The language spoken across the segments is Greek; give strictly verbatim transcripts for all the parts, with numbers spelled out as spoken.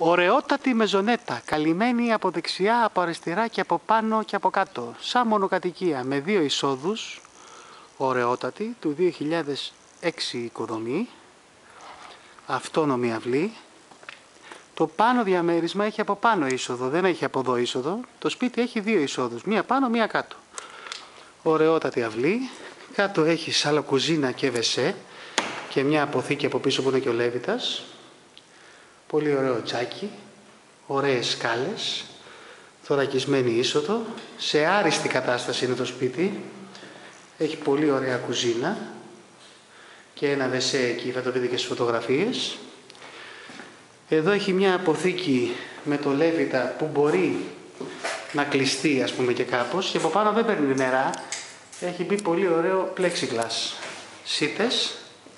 Ωραιότατη μεζονέτα, καλυμμένη από δεξιά, από αριστερά και από πάνω και από κάτω. Σαν μονοκατοικία με δύο εισόδους, ωραιότατη, του δύο χιλιάδες έξι οικοδομή, αυτόνομη αυλή. Το πάνω διαμέρισμα έχει από πάνω είσοδο, δεν έχει από εδώ είσοδο. Το σπίτι έχει δύο εισόδους, μία πάνω, μία κάτω. Ωραιότατη αυλή, κάτω έχει σαλοκουζίνα και βεσέ και μια αποθήκη από πίσω που είναι και ο Λέβητας. Πολύ ωραίο τσάκι, ωραίες σκάλες, θωρακισμένη είσοδο, σε άριστη κατάσταση είναι το σπίτι, έχει πολύ ωραία κουζίνα και ένα βεσέ εκεί, θα το δείτε και στις φωτογραφίες. Εδώ έχει μια αποθήκη με το Λέβητα που μπορεί να κλειστεί, ας πούμε, και κάπως, και από πάνω δεν παίρνει νερά, έχει μπει πολύ ωραίο plexiglass, σίτες.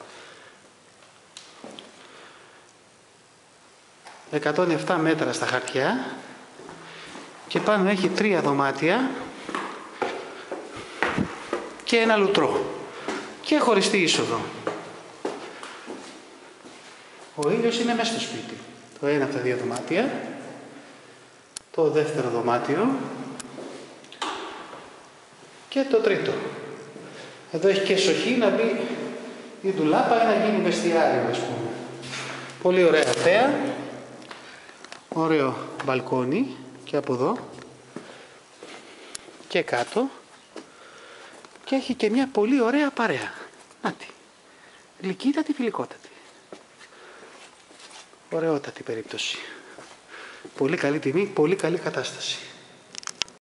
εκατόν επτά μέτρα στα χαρτιά και πάνω έχει τρία δωμάτια και ένα λουτρό και χωριστή είσοδο. Ο ήλιος είναι μέσα στο σπίτι. Το ένα από τα δύο δωμάτια, το δεύτερο δωμάτιο και το τρίτο. Εδώ έχει και σοχή να μπει η ντουλάπα ή να γίνει βεστιάριο, ας πούμε. Πολύ ωραία θέα. Ωραίο μπαλκόνι και από εδώ και κάτω και έχει και μια πολύ ωραία παρέα. Νάτι, γλυκύτατη, φιλικότατη. Ωραιότατη περίπτωση. Πολύ καλή τιμή, πολύ καλή κατάσταση.